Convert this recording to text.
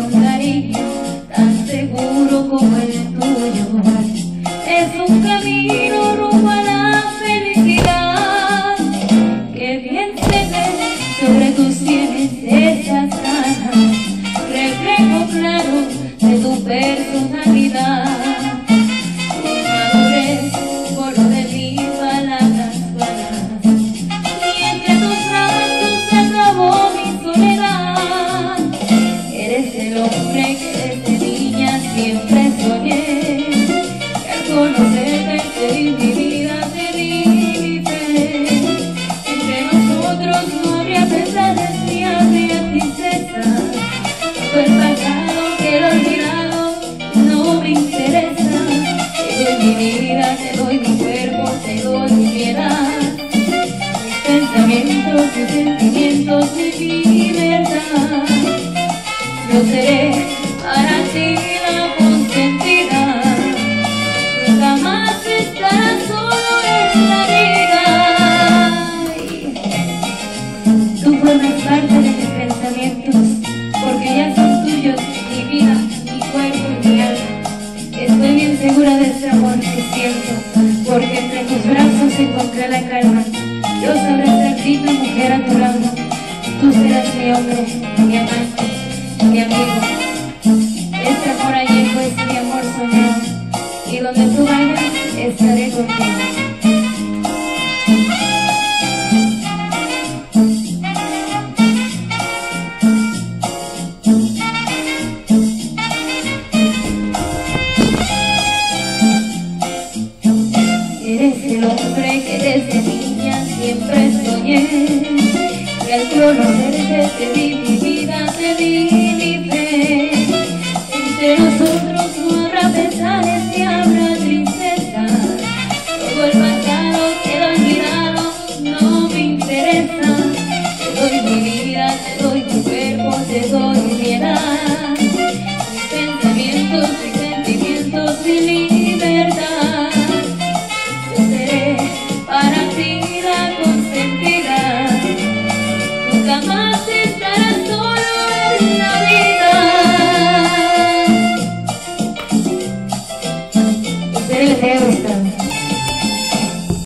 un cariño tan seguro como el tuyo. Es un camino rumbo a la felicidad, que bien se ve sobre tus sienes esas ganas, reflejo claro de tu personalidad. Tu madurez, color de mis palabras claras, y entre tus brazos se acabó mi soledad. Eres el hombre que desde niña siempre soñé, que al conocerte te di mi vida, te di mi fe. Entre nosotros no habría pesares ni habría tristeza. Todo el pasado quedó olvidado, no me interesa. Te doy mi vida, te doy mi cuerpo, te doy mi piedad, mis pensamientos, mis sentimientos, mi libertad. Yo seré para ti la consentida, nunca más estarás solo en la vida. Tú formas parte de mis pensamientos, porque ya son tuyos mi vida, mi cuerpo y mi alma. Estoy bien segura de este amor que siento, porque entre tus brazos encontré la calma. Yo sabré ser digna mujer a tu lado, tú serás mi hombre, mi amante, mi amigo. Este amor añejo es mi amor soñado, y donde tú vayas estaré contigo.